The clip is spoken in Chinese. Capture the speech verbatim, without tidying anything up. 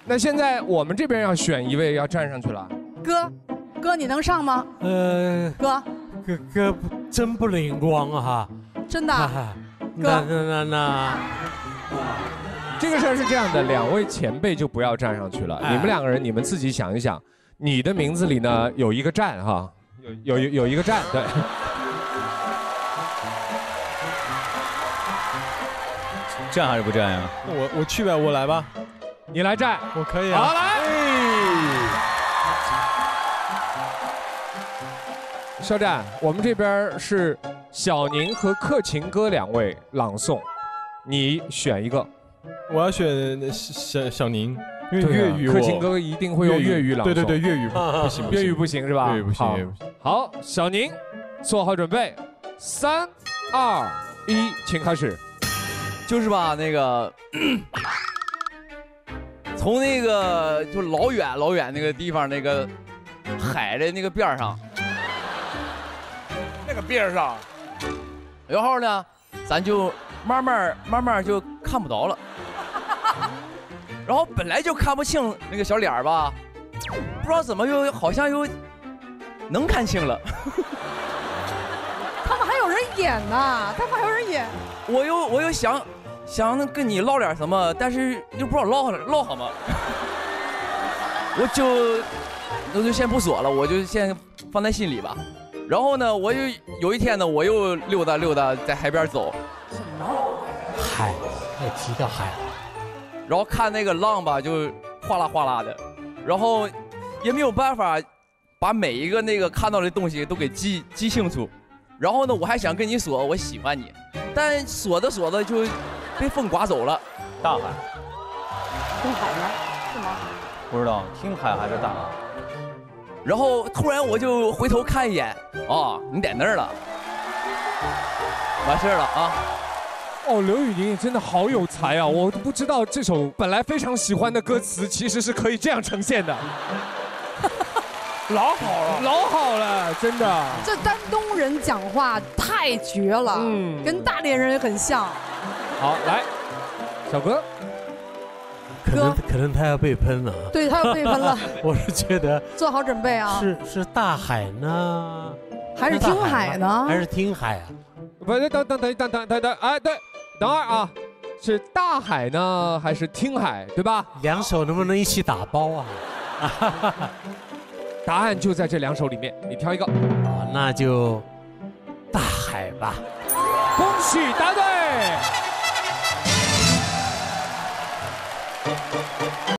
那现在我们这边要选一位要站上去了。 哥，哥你能上吗？ 呃， 哥， 哥哥真不灵光啊哈。 真的。 那那那那。 这个事儿是这样的，两位前辈就不要站上去了。 哎、 你们两个人，你们自己想一想，你的名字里呢有一个站哈，有有有一个站，对。 站还是不站呀？ 我我去呗，我来吧。 你来站， 我可以啊。 好来。肖战，我们这边是小宁和克勤哥两位朗诵，你选一个。 我要选小小宁，因为粤语， 克勤哥一定会用粤语朗诵。 对对对，粤语不行， 粤语不行是吧？ 粤语不行，粤语不行。 好，小宁，做好准备，三、二、一，请开始。 就是吧，那个从那个就老远老远那个地方，那个海的那个边上，那个边上，然后呢，咱就慢慢慢慢就看不着了。然后本来就看不清那个小脸吧，不知道怎么又好像又能看清了。 他们还有人演呢，他们还有人演。 我又我又想想跟你唠点什么，但是又不知道唠唠什么，我就我就先不说了，我就先放在心里吧。然后呢，我又有一天呢，我又溜达溜达在海边走。 海，也提到海了。 然后看那个浪吧，就哗啦哗啦的，然后也没有办法把每一个那个看到的东西都给记记清楚。然后呢，我还想跟你说我喜欢你，但说着说着就被风刮走了。 大海， 听海吗？是吗？ 不知道听海还是大海。 然后突然我就回头看一眼，啊，你在那儿了，完事儿了啊。 哦，刘宇宁真的好有才啊！我都不知道这首本来非常喜欢的歌词，其实是可以这样呈现的。老好了，老好了，真的。 这丹东人讲话太绝了，嗯，跟大连人也很像。 好，来，小哥， 可能可能他要被喷了。 对他要被喷了。 我是觉得做好准备啊。 是是大海呢， 还是听海呢？ 还是听海啊？ 不是，等等等等等等等，哎，对。等会儿啊，是大海呢还是听海，对吧？ 两首能不能一起打包啊？ 答案就在这两首里面，你挑一个。 哦，那就大海吧。 恭喜答对。